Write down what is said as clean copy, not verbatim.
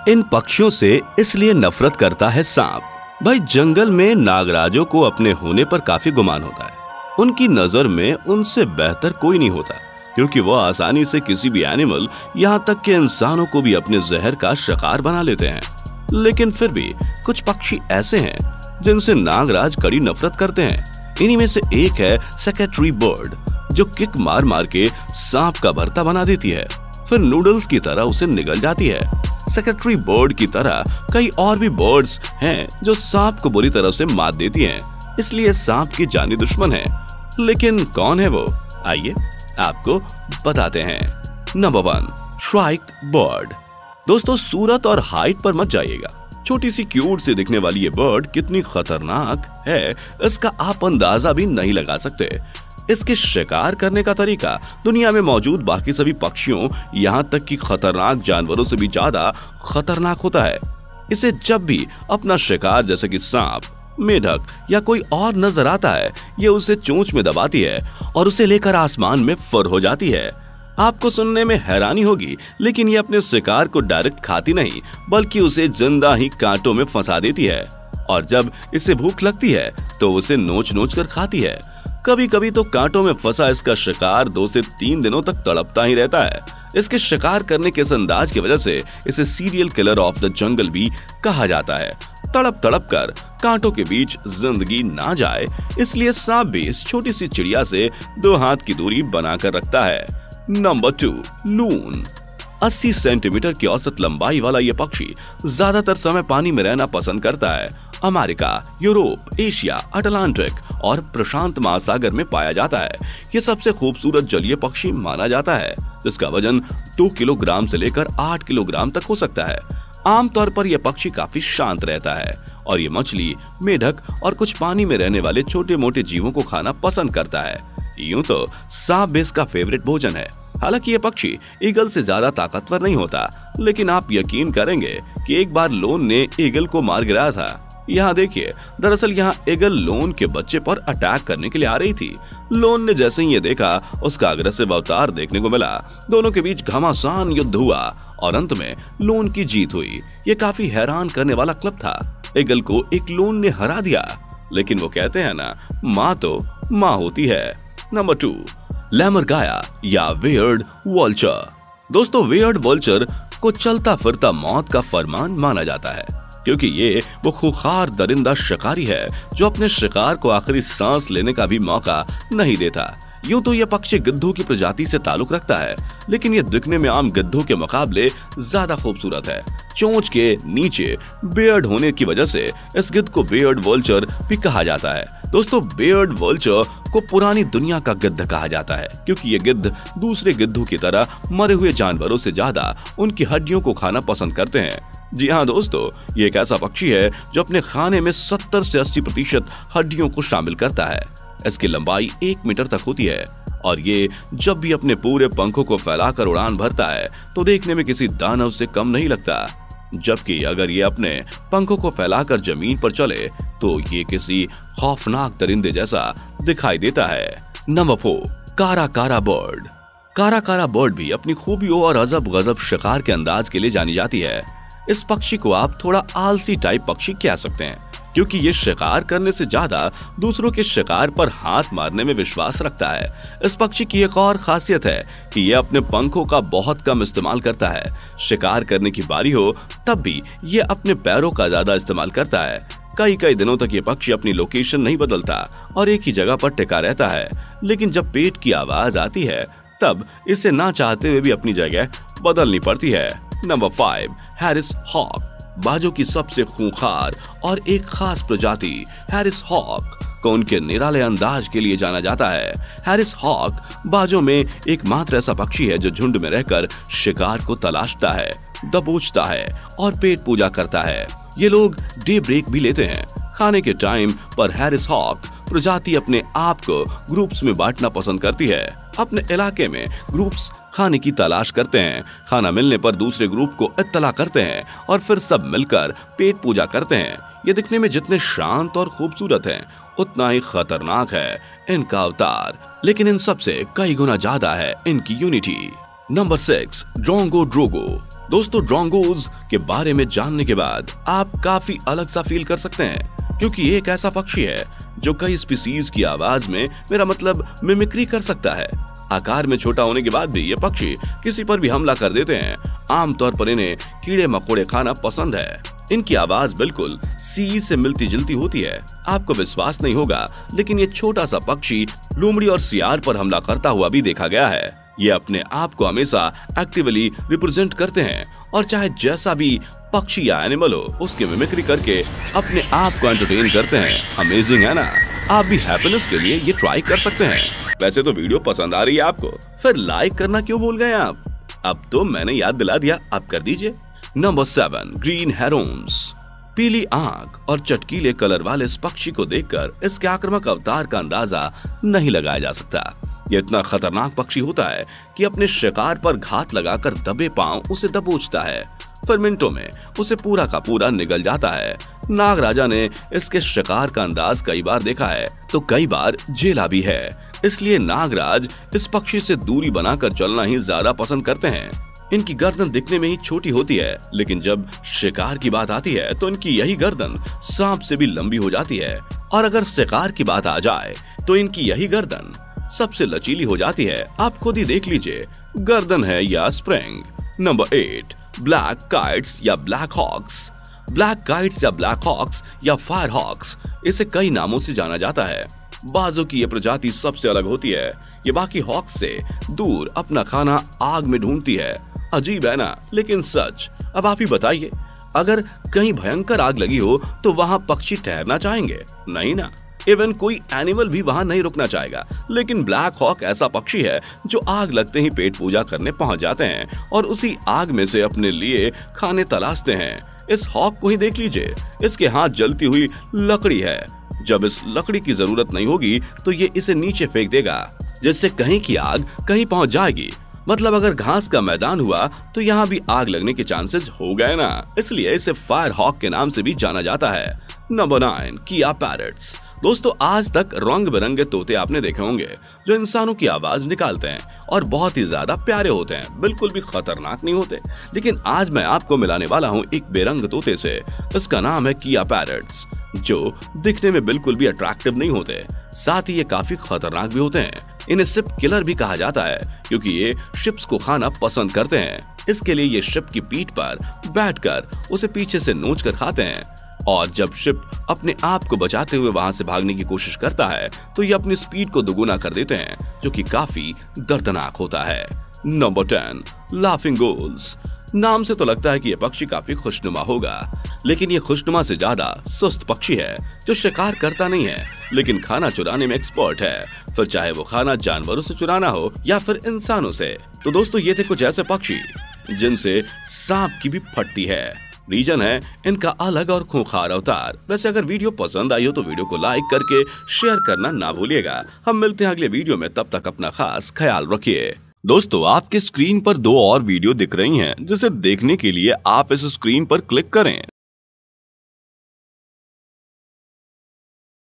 इन पक्षियों से इसलिए नफरत करता है सांप। भाई जंगल में नागराजों को अपने होने पर काफी गुमान होता है। उनकी नजर में उनसे बेहतर कोई नहीं होता, क्योंकि वो आसानी से किसी भी एनिमल, यहाँ तक के इंसानों को भी अपने जहर का शिकार बना लेते हैं। लेकिन फिर भी कुछ पक्षी ऐसे हैं जिनसे नागराज कड़ी नफरत करते हैं। इन्हीं में से एक है सेक्रेटरी बर्ड, जो किक मार मार के सांप का भरता बना देती है, फिर नूडल्स की तरह उसे निगल जाती है। सेक्रेटरी बर्ड की तरह कई और भी बर्ड्स हैं जो सांप को बुरी तरह से मात देती हैं, इसलिए सांप की जानी दुश्मन है। लेकिन कौन है वो, आइए आपको बताते हैं। Number 1, shrike bird. दोस्तों सूरत और हाइट पर मत जाइएगा। छोटी सी क्यूट से दिखने वाली ये बर्ड कितनी खतरनाक है इसका आप अंदाजा भी नहीं लगा सकते। इसके शिकार करने का तरीका दुनिया में मौजूद बाकी सभी पक्षियों, यहाँ तक कि खतरनाक जानवरों से भी ज्यादा खतरनाक होता है। इसे जब भी अपना शिकार जैसे कि सांप, मेढक या कोई और नजर आता है, ये उसे चोंच में दबाती है और उसे लेकर आसमान में फर हो जाती है। आपको सुनने में हैरानी होगी, लेकिन ये अपने शिकार को डायरेक्ट खाती नहीं, बल्कि उसे जिंदा ही कांटों में फंसा देती है, और जब इसे भूख लगती है तो उसे नोच नोच कर खाती है। कभी कभी तो कांटों में फंसा इसका शिकार 2 से 3 दिनों तक तड़पता ही रहता है। इसके शिकार करने के इस अंदाज की वजह से इसे serial killer of the jungle भी कहा जाता है। तड़प तड़प कर कांटों के बीच जिंदगी ना जाए, इसलिए सांप भी इस छोटी सी चिड़िया से 2 हाथ की दूरी बनाकर रखता है। नंबर 2, लून। 80 सेंटीमीटर की औसत लंबाई वाला यह पक्षी ज्यादातर समय पानी में रहना पसंद करता है। अमेरिका, यूरोप, एशिया, अटलांटिक और प्रशांत महासागर में पाया जाता है। यह सबसे खूबसूरत जलीय पक्षी माना जाता है, जिसका वजन 2 किलोग्राम से लेकर 8 किलोग्राम तक हो सकता है। आमतौर पर यह पक्षी काफी शांत रहता है और ये मछली, मेढक और कुछ पानी में रहने वाले छोटे मोटे जीवों को खाना पसंद करता है। यूं तो सांप भी इसका फेवरेट भोजन है। हालांकि ये पक्षी ईगल से ज्यादा ताकतवर नहीं होता, लेकिन आप यकीन करेंगे कि एक बार लोन ने ईगल को मार गिराया था। यहाँ देखिए, दरअसल यहाँ ईगल लोन के बच्चे पर अटैक करने के लिए आ रही थी। लोन ने जैसे ही ये देखा, उसका अग्रेसिव अवतार देखने को मिला। दोनों के बीच घमासान युद्ध हुआ और अंत में लोन की जीत हुई। ये काफी हैरान करने वाला क्लब था। ईगल को एक लोन ने हरा दिया, लेकिन वो कहते हैं ना, माँ तो माँ होती है। नंबर 2, लैमरगाया या वियर्ड वल्चर। दोस्तों वियर्ड वल्चर को चलता फिरता मौत का फरमान माना जाता है, क्योंकि ये वो खूंखार दरिंदा शिकारी है जो अपने शिकार को आखिरी सांस लेने का भी मौका नहीं देता। यूं तो यह पक्षी गिद्धों की प्रजाति से ताल्लुक रखता है, लेकिन यह दिखने में आम गिद्धों के मुकाबले ज्यादा खूबसूरत है। चोंच के नीचे बियर्ड होने की वजह से इस गिद्ध को बियर्ड वल्चर भी कहा जाता है। दोस्तों बियर्ड वल्चर को पुरानी दुनिया का गिद्ध कहा जाता है, क्योंकि ये गिद्ध दूसरे गिद्धों की तरह मरे हुए जानवरों से ज्यादा उनकी हड्डियों को खाना पसंद करते हैं। जी हाँ दोस्तों, ये एक ऐसा पक्षी है जो अपने खाने में 70 से 80% हड्डियों को शामिल करता है। इसकी लंबाई 1 मीटर तक होती है और ये जब भी अपने पूरे पंखों को फैलाकर उड़ान भरता है तो देखने में किसी दानव से कम नहीं लगता, जबकि अगर ये अपने पंखों को फैलाकर जमीन पर चले तो ये किसी खौफनाक दरिंदे जैसा दिखाई देता है। नंबर 4, कारा कारा बर्ड। कारा कारा बर्ड भी अपनी खूबियों और अजब गजब शिकार के अंदाज के लिए जानी जाती है। इस पक्षी को आप थोड़ा आलसी टाइप पक्षी कह सकते हैं, क्योंकि ये शिकार करने से ज्यादा दूसरों के शिकार पर हाथ मारने में विश्वास रखता है। इस पक्षी की एक और खासियत है कि ये अपने पंखों का बहुत कम इस्तेमाल करता है। शिकार करने की बारी हो तब भी ये अपने पैरों का ज्यादा इस्तेमाल करता है। कई दिनों तक ये पक्षी अपनी लोकेशन नहीं बदलता और एक ही जगह पर टिका रहता है, लेकिन जब पेट की आवाज आती है तब इसे ना चाहते हुए भी अपनी जगह बदलनी पड़ती है। Number 5, Harris hawk. बाजों की सबसे खूंखार और एक खास प्रजाति हैरिस हॉक को उनके निराले अंदाज के लिए जाना जाता है। हैरिस हॉक बाजों में एकमात्र ऐसा पक्षी है जो झुंड में रहकर शिकार को तलाशता है, दबोचता है और पेट पूजा करता है। ये लोग डे ब्रेक भी लेते हैं। खाने के टाइम पर हैरिस हॉक प्रजाति अपने आप को ग्रुप्स में बांटना पसंद करती है। अपने इलाके में ग्रुप्स खाने की तलाश करते हैं। खाना मिलने पर दूसरे ग्रुप को इत्तला करते हैं और फिर सब मिलकर पेट पूजा करते हैं। ये दिखने में जितने शांत और खूबसूरत हैं, उतना ही खतरनाक है इनका अवतार, लेकिन इन सब से कई गुना ज्यादा है इनकी यूनिटी। Number 6, drongo Drogo. दोस्तों ड्रोंगोज के बारे में जानने के बाद आप काफी अलग सा फील कर सकते हैं, क्योंकि ये एक ऐसा पक्षी है जो कई स्पीसीज की आवाज में, मेरा मतलब मिमिक्री कर सकता है। आकार में छोटा होने के बाद भी ये पक्षी किसी पर भी हमला कर देते हैं। आमतौर पर इन्हें कीड़े मकोड़े खाना पसंद है। इनकी आवाज बिल्कुल सी से मिलती जुलती होती है। आपको विश्वास नहीं होगा, लेकिन ये छोटा सा पक्षी लोमड़ी और सियार पर हमला करता हुआ भी देखा गया है। ये अपने आप को हमेशा एक्टिवली रिप्रेजेंट करते हैं और चाहे जैसा भी पक्षी या एनिमल हो, उसकी मिमिक्री करके अपने आप को एंटरटेन करते हैं। अमेजिंग है ना? आप भी हैप्पीनेस के लिए ये ट्राई कर सकते हैं। वैसे तो वीडियो पसंद आ रही है आपको, फिर लाइक करना क्यों भूल गए आप? अब तो मैंने याद दिला दिया, आप कर दीजिए। Number 7, green herons. पीली आंख और चटकीले कलर वाले इस पक्षी को देखकर इसके आक्रामक अवतार का अंदाजा नहीं लगाया जा सकता। ये इतना खतरनाक पक्षी होता है कि अपने शिकार पर घात लगाकर दबे पांव उसे दबोचता है। फिर मिनटों में उसे पूरा का पूरा निगल जाता है। नागराजा ने इसके शिकार का अंदाज कई बार देखा है, तो कई बार झेला भी है। इसलिए नागराज इस पक्षी से दूरी बनाकर चलना ही ज्यादा पसंद करते हैं। इनकी गर्दन दिखने में ही छोटी होती है, लेकिन जब शिकार की बात आती है तो इनकी यही गर्दन सांप से भी लंबी हो जाती है। और अगर शिकार की बात आ जाए तो इनकी यही गर्दन सबसे लचीली हो जाती है। आप खुद ही देख लीजिए, गर्दन है या स्प्रिंग। नंबर 8, ब्लैक काइट्स या ब्लैक हॉक्स। ब्लैक काइट्स या ब्लैक हॉक्स या फायर हॉक्स, इसे कई नामों से जाना जाता है। बाजों की यह प्रजाति सबसे अलग होती है। ये बाकी हॉक्स से दूर अपना खाना आग में ढूंढती है। अजीब है ना, लेकिन सच। अब आप ही बताइए, अगर कहीं भयंकर आग लगी हो तो वहां पक्षी ठहरना चाहेंगे? नहीं ना। इवन कोई एनिमल भी वहां नहीं रुकना चाहेगा। लेकिन ब्लैक हॉक ऐसा पक्षी है जो आग लगते ही पेट पूजा करने पहुंच जाते हैं और उसी आग में से अपने लिए खाने तलाशते हैं। इस हॉक को ही देख लीजिए, इसके हाथ जलती हुई लकड़ी है। जब इस लकड़ी की जरूरत नहीं होगी तो ये इसे नीचे फेंक देगा, जिससे कहीं की आग कहीं पहुंच जाएगी। मतलब अगर घास का मैदान हुआ तो यहाँ भी आग लगने के चांसेस हो गए ना। इसलिए इसे फायर हॉक के नाम से भी जाना जाता है। नंबर 9, किया पैरट्स। दोस्तों, आज तक रंग बिरंगे तोते आपने देखे होंगे जो इंसानों की आवाज निकालते हैं और बहुत ही ज्यादा प्यारे होते हैं, बिल्कुल भी खतरनाक नहीं होते। लेकिन आज मैं आपको मिलाने वाला हूँ एक बेरंग तोते से। इसका नाम है किया पैरट्स, जो दिखने में बिल्कुल भी अट्रैक्टिव नहीं होते, साथ ही ये काफी खतरनाक भी होते हैं। इन्हें शिप किलर भी कहा जाता है, क्योंकि ये शिप्स को खाना पसंद करते हैं। इसके लिए ये शिप की पीठ पर बैठकर उसे पीछे से नोच कर खाते हैं। और जब शिप अपने आप को बचाते हुए वहां से भागने की कोशिश करता है तो ये अपनी स्पीड को दोगुना कर देते हैं, जो कि काफी दर्दनाक होता है। Number 10, laughing gulls. नाम से तो लगता है कि यह पक्षी काफी खुशनुमा होगा, लेकिन ये खुशनुमा से ज्यादा सुस्त पक्षी है जो शिकार करता नहीं है, लेकिन खाना चुराने में एक्सपर्ट है। फिर चाहे वो खाना जानवरों से चुराना हो या फिर इंसानों से। तो दोस्तों, ये थे कुछ ऐसे पक्षी जिनसे सांप की भी फटती है। रीजन है इनका अलग और खूंखार अवतार। वैसे अगर वीडियो पसंद आई हो तो वीडियो को लाइक करके शेयर करना ना भूलिएगा। हम मिलते हैं अगले वीडियो में, तब तक अपना खास ख्याल रखिए। दोस्तों, आपके स्क्रीन पर 2 और वीडियो दिख रही हैं, जिसे देखने के लिए आप इस स्क्रीन पर क्लिक करें।